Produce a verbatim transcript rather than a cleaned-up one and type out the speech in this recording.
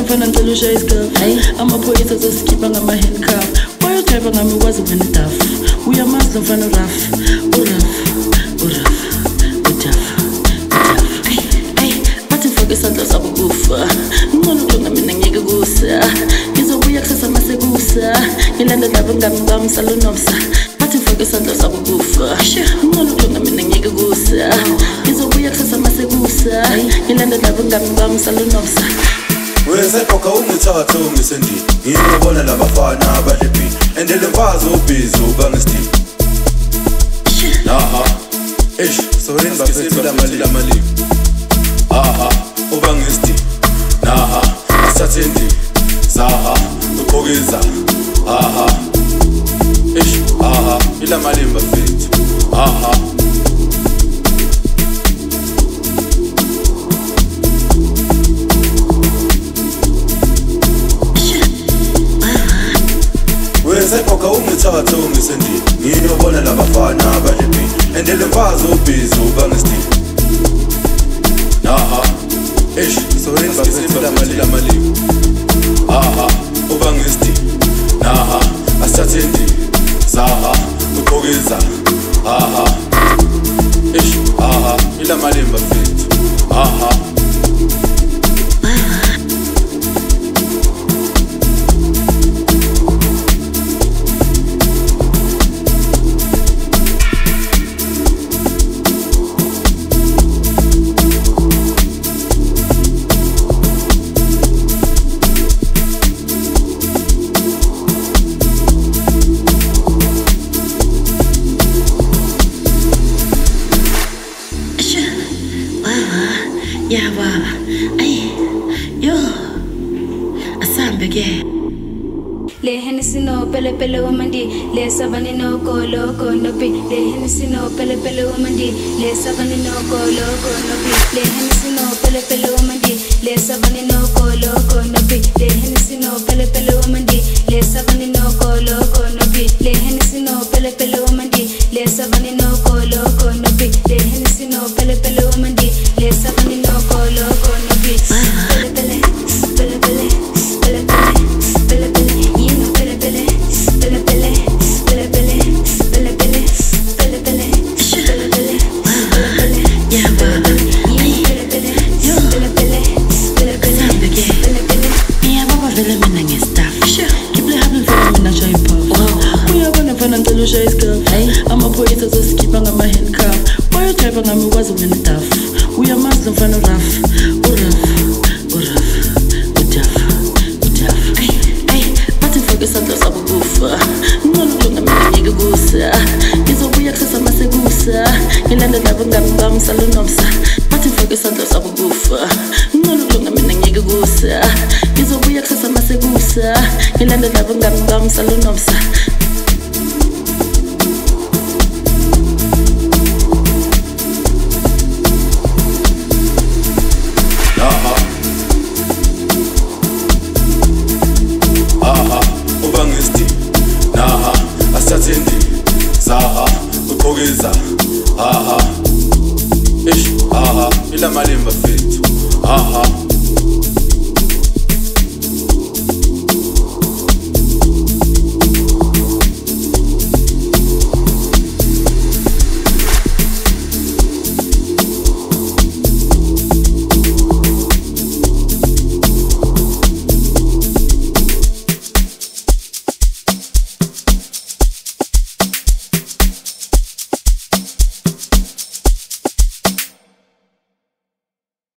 ngifana ngicela ushaye isikhafu amaphoyisa azosikhipha ngama-handcuff wayodrayiva ngami ukwazi wena idafu uyamazi lo mfana uraf uraf uraf udafu bathi ngifake isandla sabo kufa ngcono kulunga mina ngiyeke kusa ngizobuya kusasa masekusa ngilanda labo ngami bamsalonobsa bathi ngifake isandla sabo kufa ngcono kulunga mina ngiyeke kusa ngizobuya kusasa masekusa ngilanda labo ngami bamsalonobsa Wesepoka ungithatha ungisendini ngiyobona labafana abadlephini endele mfazi ubhizi ubangistini aha eish sorry ngibafethela mali lamali aha ubangistini aha asathendi zaha uqhokeza aha eish aha ila mali mbafethi aha Wesepoka ungithatha ungisendini ngiyobona labafana abadlephini endele mfazi ubhizi ubangistini aha eish sorry ngibafethela mali lamali aha ubangistini aha asathendi zaha uqhokeza aha eish aha ila mali mbafethi aha Yeah, baba. Ay, yo. Asambe ke. Le Hennessy no pele pele womandi le savani no kolo kono pi le Hennessy no pele pele womandi le savani no kolo kono pi le Hennessy no pele pele womandi le savani no kolo kono pi le Hennessy no pele pele womandi le savani no kolo kono pi le Hennessy no pele pele womandi le savani no kolo kono pi le Hennessy no pele pele womandi le savani no kolo kono pi pele pele pele pele pele pele pele pele amaphoyisa azosikhipha ngama-handcuff wayodrayiva ngami ukwazi wena idafu uyamazi lo mfana uraf uraf uraf udafu udafu bathi ngifake isandla sabo kufa ngcono kulunga mina ngiyeke kusa ngizobuya kusasa masekusa ngilanda labo ngami bamsalonobsa bathi ngifake isandla sabo kufa ngcono kulunga mina ngiyeke kusa ngizobuya kusasa masekusa ngilanda labo ngami bamsalonobsa zaha uqhokeza aha eish aha ila mali mbafethu aha